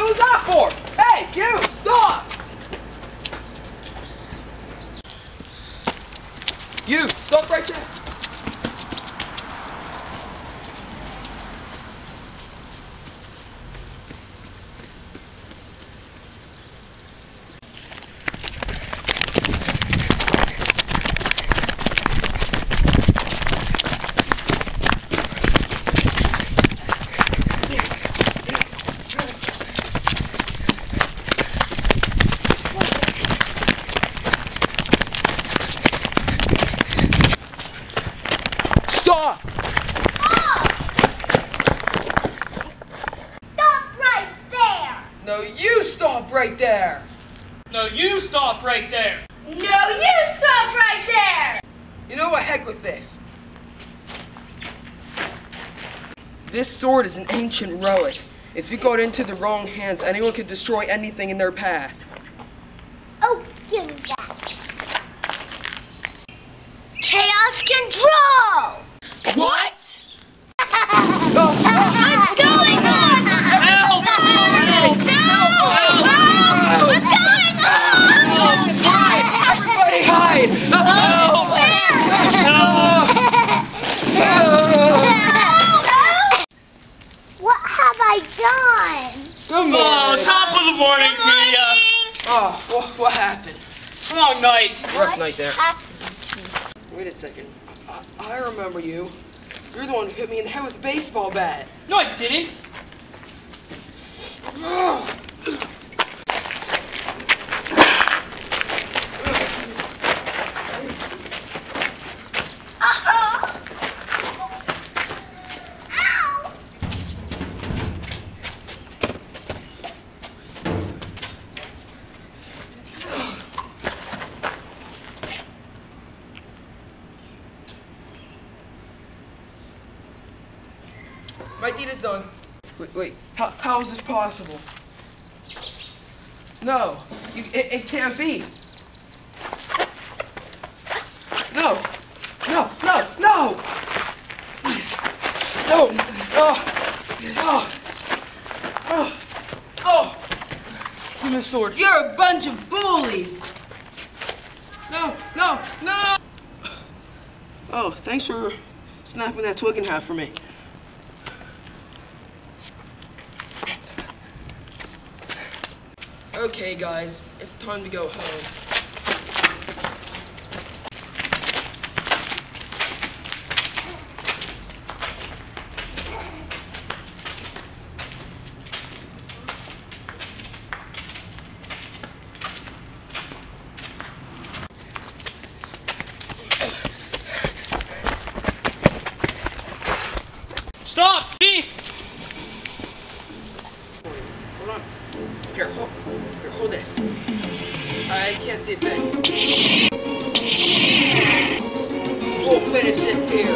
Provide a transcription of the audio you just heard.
was that for? Hey, you, stop! You, stop right there. Stop! Stop right there! No, you stop right there! No, you stop right there! No, you stop right there! You know what, heck with this. This sword is an ancient relic. If it got into the wrong hands, anyone could destroy anything in their path. Oh, give me that. Chaos control! What? What's going on? Help! Help! What's going on? Everybody hide! What have I done? Good Oh, top of the morning to ya! Oh, what happened? Long night. Rough night there. Wait a second. I remember you. You're the one who hit me in the head with a baseball bat. No, I didn't. Ow! My deed is done. Wait. How is this possible? No. It can't be. No. No. No. Oh. Give me the sword. You're a bunch of bullies. No. Oh, thanks for snapping that twig in half for me. Okay, guys, it's time to go home. Stop, thief! Hold on. Here, hold this. I can't see a thing. We'll finish this here.